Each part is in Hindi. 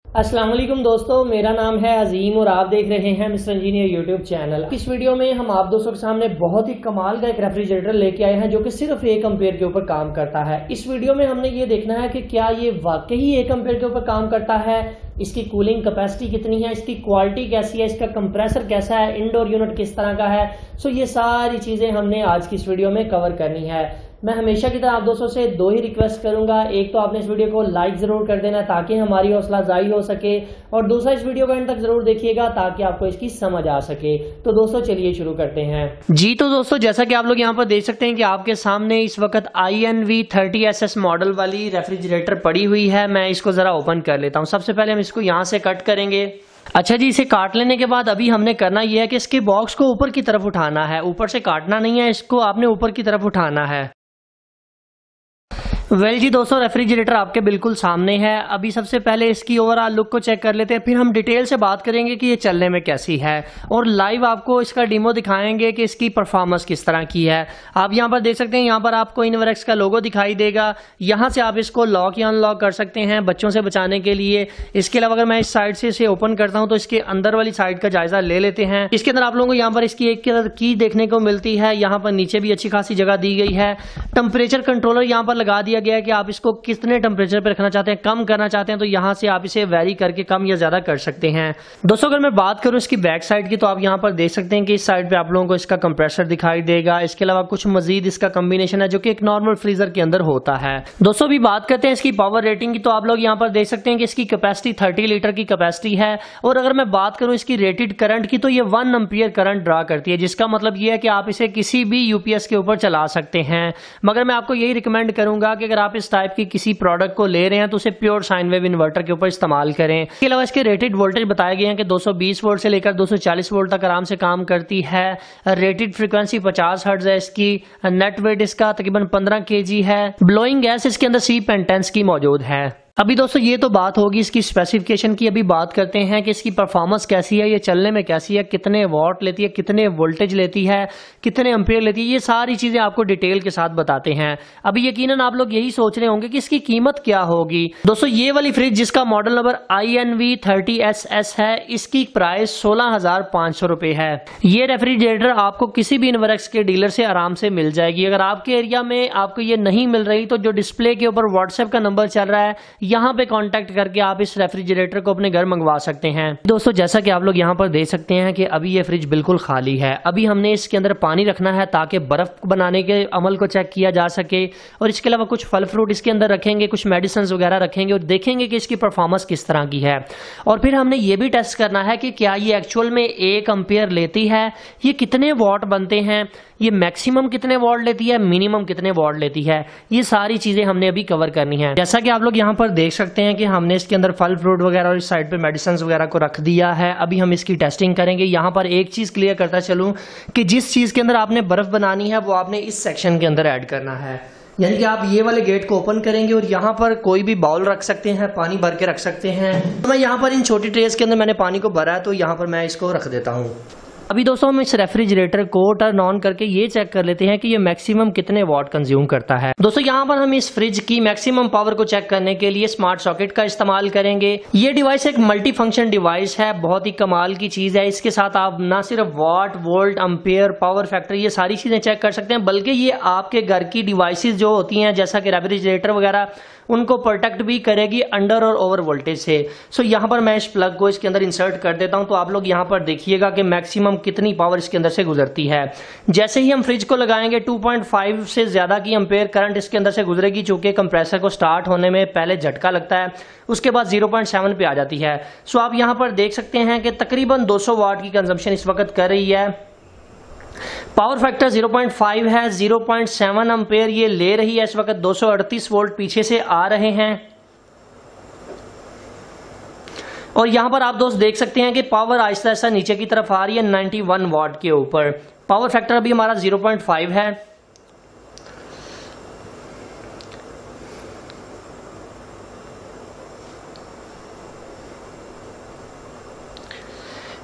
अस्सलाम वालेकुम दोस्तों, मेरा नाम है अजीम और आप देख रहे हैं मिस्टर इंजीनियर यूट्यूब चैनल। इस वीडियो में हम आप दोस्तों के सामने बहुत ही कमाल का एक रेफ्रिजरेटर लेके आए हैं जो कि सिर्फ 1 एम्पेयर के ऊपर काम करता है। इस वीडियो में हमने ये देखना है कि क्या ये वाकई 1 एम्पेयर के ऊपर काम करता है, इसकी कूलिंग कैपेसिटी कितनी है, इसकी क्वालिटी कैसी है, इसका कंप्रेसर कैसा है, इंडोर यूनिट किस तरह का है। सो ये सारी चीजें हमने आज की इस वीडियो में कवर करनी है। मैं हमेशा की तरह आप दोस्तों से 2 ही रिक्वेस्ट करूंगा। एक तो आपने इस वीडियो को लाइक जरूर कर देना ताकि हमारी हौसला अफजाई हो सके, और दूसरा इस वीडियो को एंड तक जरूर देखिएगा ताकि आपको इसकी समझ आ सके। तो दोस्तों चलिए शुरू करते हैं। जी तो दोस्तों, जैसा कि आप लोग यहाँ पर देख सकते हैं कि आपके सामने इस वक्त INV30SS मॉडल वाली रेफ्रिजरेटर पड़ी हुई है। मैं इसको जरा ओपन कर लेता हूँ। सबसे पहले हम इसको यहाँ से कट करेंगे। अच्छा जी, इसे काट लेने के बाद अभी हमने करना यह है कि इसके बॉक्स को ऊपर की तरफ उठाना है। ऊपर से काटना नहीं है, इसको आपने ऊपर की तरफ उठाना है। जी दोस्तों, रेफ्रिजरेटर आपके बिल्कुल सामने है। अभी सबसे पहले इसकी ओवरऑल लुक को चेक कर लेते हैं, फिर हम डिटेल से बात करेंगे कि ये चलने में कैसी है और लाइव आपको इसका डेमो दिखाएंगे कि इसकी परफॉर्मेंस किस तरह की है। आप यहाँ पर देख सकते हैं, यहाँ पर आपको इनवर्क्स का लोगो दिखाई देगा। यहाँ से आप इसको लॉक या अनलॉक कर सकते हैं बच्चों से बचाने के लिए। इसके अलावा अगर मैं इस साइड से इसे ओपन करता हूँ तो इसके अंदर वाली साइड का जायजा ले लेते हैं। इसके अंदर आप लोगों को यहाँ पर इसकी एक की देखने को मिलती है। यहाँ पर नीचे भी अच्छी खासी जगह दी गई है। टेम्परेचर कंट्रोलर यहाँ पर लगा दिया गया है कि आप इसको कितने टेम्परेचर पर रखना चाहते हैं, कम करना चाहते हैं तो यहां से आप इसे वेरी करके कम या ज्यादा कर सकते हैं। दोस्तों अगर मैं बात करूं इसकी बैक साइड की, तो आप यहां पर देख सकते हैं कि इस साइड पे आप लोगों को इसका कंप्रेसर दिखाई देगा। इसके अलावा कुछ मजीद इसका कॉम्बिनेशन है जो कि एक नॉर्मल फ्रीजर के अंदर होता है। दोस्तों अभी बात करते हैं इसकी पावर रेटिंग की, तो आप लोग यहां पर देख सकते हैं कि इसकी कैपेसिटी 30 लीटर की कैपेसिटी है। और अगर मैं बात करूं इसकी रेटेड करंट की, तो ये 1 एम्पीयर करंट ड्रा करती है, जिसका मतलब ये है कि आप इसे किसी भी यूपीएस के ऊपर चला सकते हैं। मगर मैं आपको यही रिकमेंड करूंगा कि अगर आप इस टाइप की किसी प्रोडक्ट को ले रहे हैं तो उसे प्योर साइन वेव इन्वर्टर के ऊपर इस्तेमाल करें। इसके अलावा इसके रेटेड वोल्टेज बताए गए हैं कि 220 वोल्ट से लेकर 240 वोल्ट तक आराम से काम करती है। रेटेड फ्रीक्वेंसी 50 हर्ट्ज है इसकी। नेट वेट इसका तकरीबन 15 kg है। ब्लोइंग गैस इसके अंदर C-पेंटेंस की मौजूद है। अभी दोस्तों ये तो बात होगी इसकी स्पेसिफिकेशन की। अभी बात करते हैं कि इसकी परफॉर्मेंस कैसी है, ये चलने में कैसी है, कितने वॉट लेती है, कितने वोल्टेज लेती है, कितने एम्पेयर लेती है। ये सारी चीजें आपको डिटेल के साथ बताते हैं। अभी यकीनन आप लोग यही सोच रहे होंगे कि इसकी कीमत क्या होगी। दोस्तों ये वाली फ्रिज जिसका मॉडल नंबर INV30SS है, इसकी प्राइस 16,500 रुपए है। ये रेफ्रिजरेटर आपको किसी भी इनवर्क्स के डीलर से आराम से मिल जाएगी। अगर आपके एरिया में आपको ये नहीं मिल रही तो जो डिस्प्ले के ऊपर व्हाट्सएप का नंबर चल रहा है, यहाँ पे कांटेक्ट करके आप इस रेफ्रिजरेटर को अपने घर मंगवा सकते हैं। दोस्तों जैसा कि आप लोग यहाँ पर देख सकते हैं कि अभी ये फ्रिज बिल्कुल खाली है। अभी हमने इसके अंदर पानी रखना है ताकि बर्फ बनाने के अमल को चेक किया जा सके, और इसके अलावा कुछ फल फ्रूट इसके अंदर रखेंगे, कुछ मेडिसिन वगैरह रखेंगे और देखेंगे कि इसकी परफॉर्मेंस किस तरह की है। और फिर हमने ये भी टेस्ट करना है कि क्या ये एक्चुअल में 1 एम्पीयर लेती है, ये कितने वॉट बनते हैं, ये मैक्सिमम कितने वॉट लेती है, मिनिमम कितने वॉट लेती है। ये सारी चीजें हमने अभी कवर करनी है। जैसा कि आप लोग यहाँ पर देख सकते हैं कि हमने इसके अंदर फल फ्रूट वगैरह और इस साइड पे मेडिसिन वगैरह को रख दिया है। अभी हम इसकी टेस्टिंग करेंगे। यहाँ पर एक चीज क्लियर करता चलूं कि जिस चीज के अंदर आपने बर्फ बनानी है वो आपने इस सेक्शन के अंदर ऐड करना है। यानी कि आप ये वाले गेट को ओपन करेंगे और यहाँ पर कोई भी बाउल रख सकते हैं, पानी भर के रख सकते हैं। तो मैं यहाँ पर इन छोटी ट्रेस के अंदर मैंने पानी को भरा है, तो यहाँ पर मैं इसको रख देता हूँ। अभी दोस्तों हम इस रेफ्रिजरेटर को टर्न ऑन करके ये चेक कर लेते हैं कि ये मैक्सिमम कितने वॉट कंज्यूम करता है। दोस्तों यहाँ पर हम इस फ्रिज की मैक्सिमम पावर को चेक करने के लिए स्मार्ट सॉकेट का इस्तेमाल करेंगे। ये डिवाइस एक मल्टी फंक्शन डिवाइस है, बहुत ही कमाल की चीज है। इसके साथ आप ना सिर्फ watt, volt, ampere, power factor ये सारी चीजें चेक कर सकते हैं, बल्कि ये आपके घर की डिवाइसेस जो होती हैं जैसा कि रेफ्रिजरेटर वगैरह, उनको प्रोटेक्ट भी करेगी अंडर और ओवर वोल्टेज से। सो यहाँ पर मैं इस प्लग को इसके अंदर इंसर्ट कर देता हूँ, तो आप लोग यहाँ पर देखिएगा कि मैक्सिमम कितनी पावर इसके अंदर से गुजरती है। जैसे ही हम फ्रिज को लगाएंगे 2.5 से ज्यादा की एम्पेयर करंट इसके अंदर से गुजरेगी, चूंकि कंप्रेसर को स्टार्ट होने में पहले झटका लगता है, उसके बाद 0.7 पे आ जाती है। सो आप यहाँ पर देख सकते हैं कि तकरीबन 200 वाट की कंजम्पशन इस वक्त कर रही है। पावर फैक्टर 0.5 है। 0.7 एम्पेयर ये ले रही है इस वक्त। 238 वोल्ट पीछे से आ रहे हैं। और यहां पर आप दोस्त देख सकते हैं कि पावर आहिस्ता आहिस्ता नीचे की तरफ आ रही है 91 वाट के ऊपर। पावर फैक्टर अभी हमारा 0.5 है।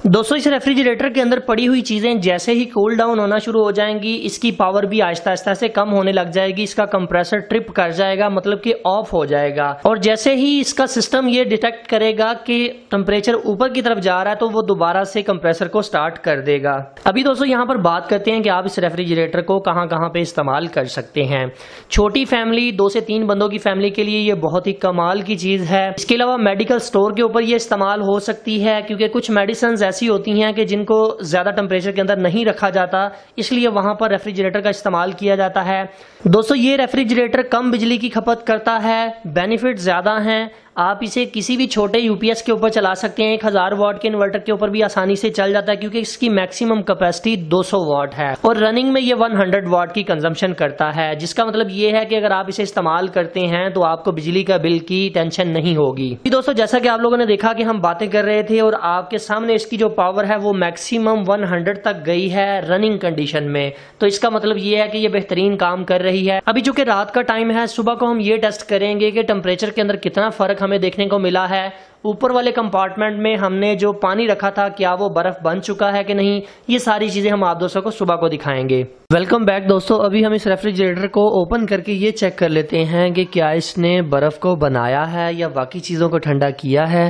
दोस्तों इस रेफ्रिजरेटर के अंदर पड़ी हुई चीजें जैसे ही कूल डाउन होना शुरू हो जाएंगी, इसकी पावर भी आहिस्ता आहिस्ता से कम होने लग जाएगी, इसका कंप्रेसर ट्रिप कर जाएगा, मतलब कि ऑफ हो जाएगा। और जैसे ही इसका सिस्टम ये डिटेक्ट करेगा कि टेम्परेचर ऊपर की तरफ जा रहा है तो वो दोबारा से कंप्रेसर को स्टार्ट कर देगा। अभी दोस्तों यहाँ पर बात करते हैं कि आप इस रेफ्रिजरेटर को कहाँ कहाँ पे इस्तेमाल कर सकते हैं। छोटी फैमिली 2 से 3 बंदों की फैमिली के लिए ये बहुत ही कमाल की चीज है। इसके अलावा मेडिकल स्टोर के ऊपर ये इस्तेमाल हो सकती है, क्योंकि कुछ मेडिसिन ऐसी होती हैं कि जिनको ज्यादा टेम्परेचर के अंदर नहीं रखा जाता, इसलिए वहां पर रेफ्रिजरेटर का इस्तेमाल किया जाता है। दोस्तों ये रेफ्रिजरेटर कम बिजली की खपत करता है, बेनिफिट ज्यादा हैं। आप इसे किसी भी छोटे यूपीएस के ऊपर चला सकते हैं, 1000 वाट के इन्वर्टर के ऊपर भी आसानी से चल जाता है, क्योंकि इसकी मैक्सिमम कैपेसिटी 200 वाट है और रनिंग में ये 100 वाट की कंजम्पशन करता है, जिसका मतलब ये है कि अगर आप इसे इस्तेमाल करते हैं तो आपको बिजली का बिल की टेंशन नहीं होगी। दोस्तों जैसा कि आप लोगों ने देखा कि हम बातें कर रहे थे और आपके सामने इसकी जो पावर है वो मैक्सिमम 100 तक गई है रनिंग कंडीशन में, तो इसका मतलब ये है कि ये बेहतरीन काम कर रही है। अभी चूंकि रात का टाइम है, सुबह को हम ये टेस्ट करेंगे कि टेम्परेचर के अंदर कितना फर्क हमें देखने को मिला है। ऊपर वाले कंपार्टमेंट में हमने जो पानी रखा था, क्या वो बर्फ बन चुका है कि नहीं, ये सारी चीजें हम आप दोस्तों को सुबह को दिखाएंगे। वेलकम बैक दोस्तों, अभी हम इस रेफ्रिजरेटर को ओपन करके ये चेक कर लेते हैं कि क्या इसने बर्फ को बनाया है या बाकी चीजों को ठंडा किया है।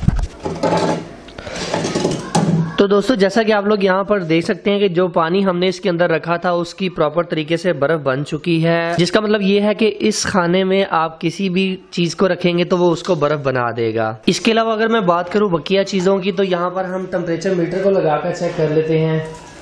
तो दोस्तों जैसा कि आप लोग यहाँ पर देख सकते हैं कि जो पानी हमने इसके अंदर रखा था उसकी प्रॉपर तरीके से बर्फ बन चुकी है, जिसका मतलब ये है कि इस खाने में आप किसी भी चीज को रखेंगे तो वो उसको बर्फ बना देगा। इसके अलावा अगर मैं बात करूं बकिया चीजों की, तो यहाँ पर हम टेम्परेचर मीटर को लगाकर चेक कर लेते हैं।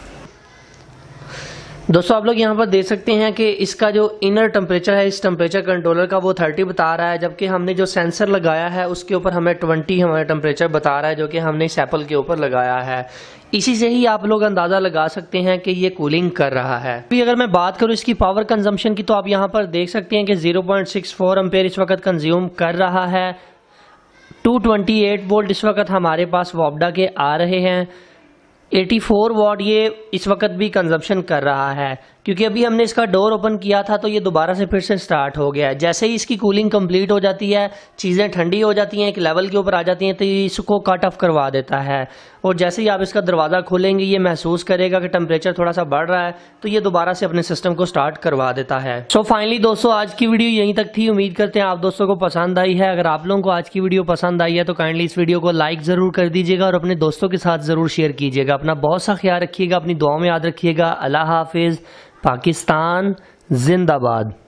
दोस्तों आप लोग यहाँ पर देख सकते हैं कि इसका जो इनर टेम्परेचर है इस टेम्परेचर कंट्रोलर का वो 30 बता रहा है, जबकि हमने जो सेंसर लगाया है उसके ऊपर हमें 20 हमारा टेम्परेचर बता रहा है, जो कि हमने इस एप्पल के ऊपर लगाया है। इसी से ही आप लोग अंदाजा लगा सकते हैं कि ये कूलिंग कर रहा है। अभी अगर मैं बात करूं इसकी पावर कंजम्पशन की, तो आप यहाँ पर देख सकते हैं कि 0.64 एम्पेयर इस वक्त कंज्यूम कर रहा है। 228 वोल्ट इस वक्त हमारे पास वॉब्डा के आ रहे हैं। 84 वाट ये इस वक्त भी कंजम्पशन कर रहा है, क्योंकि अभी हमने इसका डोर ओपन किया था तो ये दोबारा से फिर से स्टार्ट हो गया है। जैसे ही इसकी कूलिंग कंप्लीट हो जाती है, चीज़ें ठंडी हो जाती हैं, एक लेवल के ऊपर आ जाती हैं, तो ये इसको कट ऑफ करवा देता है। और जैसे ही आप इसका दरवाज़ा खोलेंगे ये महसूस करेगा कि टेम्परेचर थोड़ा सा बढ़ रहा है, तो ये दोबारा से अपने सिस्टम को स्टार्ट करवा देता है। सो फाइनली दोस्तों आज की वीडियो यहीं तक थी। उम्मीद करते हैं आप दोस्तों को पसंद आई है। अगर आप लोगों को आज की वीडियो पसंद आई है तो काइंडली इस वीडियो को लाइक ज़रूर कर दीजिएगा और अपने दोस्तों के साथ ज़रूर शेयर कीजिएगा। अपना बहुत सा ख्याल रखिएगा, अपनी दुआ में याद रखिएगा। अल्लाह हाफिज़। पाकिस्तान जिंदाबाद।